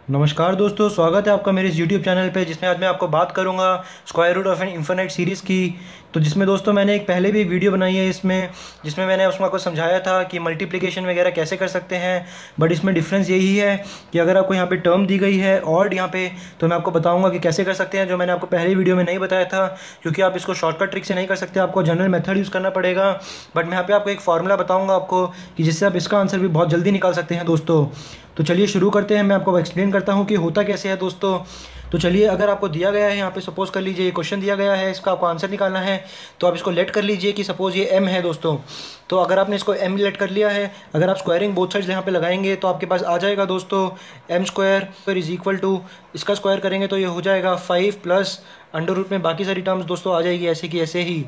नमस्कार दोस्तों, स्वागत है आपका मेरे इस YouTube चैनल पे, जिसमें आज मैं आपको बात करूंगा square root of an infinite series की। तो जिसमें दोस्तों मैंने एक पहले भी एक वीडियो बनाई है जिसमें मैंने उसमें आपको समझाया था कि मल्टीप्लिकेशन वगैरह कैसे कर सकते हैं। बट इसमें डिफरेंस यही है कि अगर आपको यहाँ पे टर्म दी गई है और यहाँ पे, तो मैं आपको बताऊँगा कि कैसे कर सकते हैं, जो मैंने आपको पहले वीडियो में नहीं बताया था। क्योंकि आप इसको शॉर्टकट ट्रिक से नहीं कर सकते, आपको जनरल मेथड यूज़ करना पड़ेगा। बट मैं यहाँ पे आपको एक फार्मूला बताऊँगा आपको कि जिससे आप इसका आंसर भी बहुत जल्दी निकाल सकते हैं दोस्तों। तो चलिए शुरू करते हैं। मैं आपको एक्सप्लेन करता हूँ कि होता कैसे है दोस्तों। तो चलिए, अगर आपको दिया गया है यहाँ पे, सपोज कर लीजिए ये क्वेश्चन दिया गया है, इसका आपको आंसर निकालना है। तो आप इसको लेट कर लीजिए कि सपोज ये m है दोस्तों। तो अगर आपने इसको m लेट कर लिया है, अगर आप स्क्वायरिंग बोथ साइड्स यहाँ पे लगाएंगे तो आपके पास आ जाएगा दोस्तों m square is equal to, इसका स्क्वायर करेंगे तो ये हो जाएगा 5 प्लस अंडर रूट में बाकी सारी टर्म्स दोस्तों आ जाएगी ऐसे की ऐसे ही।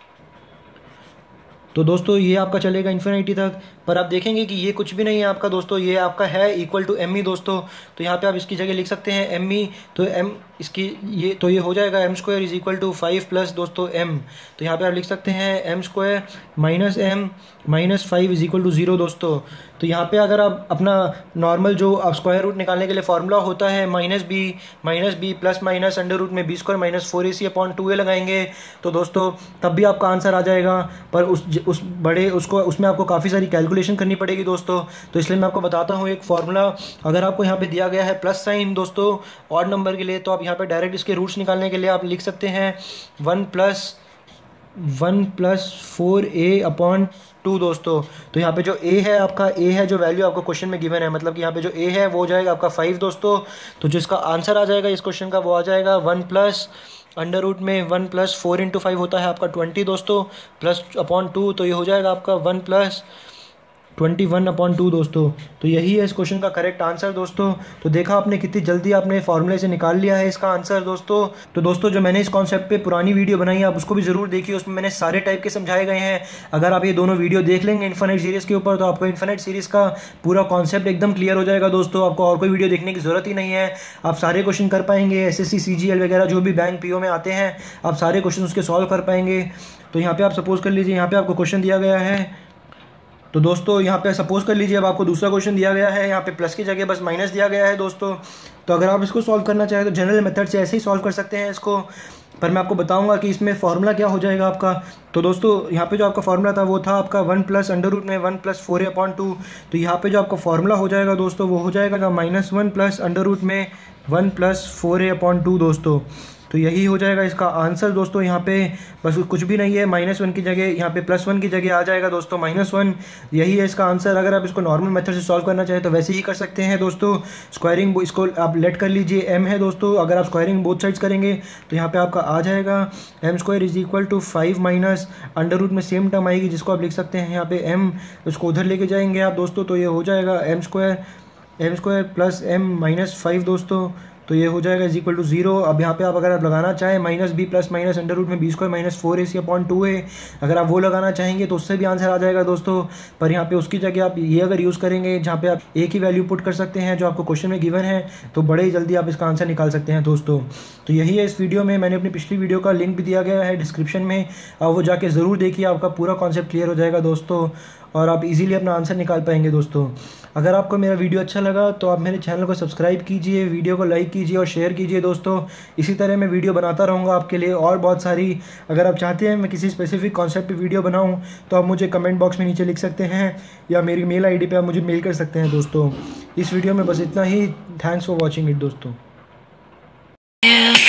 तो दोस्तों ये आपका चलेगा इन्फिनिटी तक। पर आप देखेंगे कि ये कुछ भी नहीं है आपका दोस्तों, ये आपका है इक्वल टू एम ई दोस्तों। तो यहाँ पे आप इसकी जगह लिख सकते हैं एम ई। तो एम इसकी ये हो जाएगा m square is equal to 5 plus दोस्तों एम। तो यहाँ पे आप लिख सकते हैं m square minus m minus 5 is equal to 0 दोस्तों। तो यहाँ पे अगर आप अपना नॉर्मल जो आप स्क्वायर रूट निकालने के लिए फार्मूला होता है minus b plus minus under root में b square minus 4ac upon 2a लगाएंगे तो दोस्तों तब भी आपका आंसर आ जाएगा। पर उसमें आपको काफ़ी सारी कैलकुलेशन करनी पड़ेगी दोस्तों। तो इसलिए मैं आपको बताता हूँ एक फार्मूला। अगर आपको यहाँ पे दिया गया है प्लस साइन दोस्तों ऑड नंबर के लिए, तो आप यहाँ पे डायरेक्ट इसके रूट्स निकालने के लिए आप लिख सकते हैं 1 प्लस 4a अपॉन 2 दोस्तों। तो यहाँ पे जो a है आपका, a है जो वैल्यू आपको क्वेश्चन में गिवन है, मतलब कि यहाँ पे जो a है वो हो जाएगा आपका 5 दोस्तों। तो जो इसका आंसर आ जाएगा इस क्वेश्चन का वो आ जाएगा 1 प्लस अंडर रूट में 1 प्लस 4 इंटू 5 होता है आपका 20 दोस्तों, प्लस अपॉन 2। तो ये हो जाएगा आपका 1 प्लस 21 अपॉन 2 दोस्तों। तो यही है इस क्वेश्चन का करेक्ट आंसर दोस्तों। तो देखा आपने कितनी जल्दी आपने फार्मूले से निकाल लिया है इसका आंसर दोस्तों। तो दोस्तों जो मैंने इस कॉन्सेप्ट पे पुरानी वीडियो बनाई है आप उसको भी ज़रूर देखिए, उसमें मैंने सारे टाइप के समझाए गए हैं। अगर आप ये दोनों वीडियो देख लेंगे इन्फिनिट सीरीज़ के ऊपर तो आपको इन्फिनिट सीरीज़ का पूरा कॉन्सेप्ट एकदम क्लियर हो जाएगा दोस्तों। आपको और कोई वीडियो देखने की ज़रूरत ही नहीं है, आप सारे क्वेश्चन कर पाएंगे। SSC CGL वगैरह जो भी बैंक PO में आते हैं आप सारे क्वेश्चन उसके सॉल्व कर पाएंगे। तो यहाँ पे आप सपोज कर लीजिए, यहाँ पे आपको क्वेश्चन दिया गया है। तो दोस्तों यहाँ पे सपोज कर लीजिए अब आपको दूसरा क्वेश्चन दिया गया है, यहाँ पे प्लस की जगह बस माइनस दिया गया है दोस्तों। तो अगर आप इसको सॉल्व करना चाहें तो जनरल मेथड से ऐसे ही सॉल्व कर सकते हैं इसको। पर मैं आपको बताऊंगा कि इसमें फार्मूला क्या हो जाएगा आपका। तो दोस्तों यहाँ पे जो आपका फार्मूला था वो था आपका 1 प्लस अंडर रूट में 1 प्लस 4a अपॉन 2। तो यहाँ पे जो आपका फार्मूला हो जाएगा दोस्तों वो हो जाएगा -1 प्लस अंडर रूट में 1 प्लस 4a अपॉन 2 दोस्तों। तो यही हो जाएगा इसका आंसर दोस्तों। यहाँ पे बस कुछ भी नहीं है, -1 की जगह यहाँ पे +1 की जगह आ जाएगा दोस्तों -1। यही है इसका आंसर। अगर आप इसको नॉर्मल मेथड से सॉल्व करना चाहें तो वैसे ही कर सकते हैं दोस्तों। स्क्वायरिंग इसको आप लेट कर लीजिए, m है दोस्तों। अगर आप स्क्वायरिंग बोथ साइड्स करेंगे तो यहाँ पे आपका आ जाएगा m square is equal to 5 minus under root में सेम टर्म आएगी जिसको आप लिख सकते हैं यहाँ पे m, उसको उधर लेके जाएंगे आप दोस्तों। तो ये हो जाएगा m square plus m minus 5 दोस्तों। तो ये हो जाएगा इज इक्वल टू 0। अब यहाँ पे आप अगर आप लगाना चाहें -b plus minus under root में b square minus 4ac upon 2a, अगर आप वो लगाना चाहेंगे तो उससे भी आंसर आ जाएगा दोस्तों। पर यहाँ पे उसकी जगह आप ये अगर यूज़ करेंगे जहाँ पे आप एक ही वैल्यू पुट कर सकते हैं जो आपको क्वेश्चन में गिवन है, तो बड़े ही जल्दी आप इसका आंसर निकाल सकते हैं दोस्तों। तो यही है इस वीडियो में। मैंने अपनी पिछली वीडियो का लिंक भी दिया गया है डिस्क्रिप्शन में, आप वो जाके ज़रूर देखिए, आपका पूरा कॉन्सेप्ट क्लियर हो जाएगा दोस्तों और आप इजीली अपना आंसर निकाल पाएंगे दोस्तों। अगर आपको मेरा वीडियो अच्छा लगा तो आप मेरे चैनल को सब्सक्राइब कीजिए, वीडियो को लाइक कीजिए और शेयर कीजिए दोस्तों। इसी तरह मैं वीडियो बनाता रहूँगा आपके लिए और बहुत सारी। अगर आप चाहते हैं मैं किसी स्पेसिफिक कॉन्सेप्ट पे वीडियो बनाऊँ तो आप मुझे कमेंट बॉक्स में नीचे लिख सकते हैं या मेरी मेल ID पे आप मुझे मेल कर सकते हैं दोस्तों। इस वीडियो में बस इतना ही। थैंक्स फॉर वॉचिंग इट दोस्तों।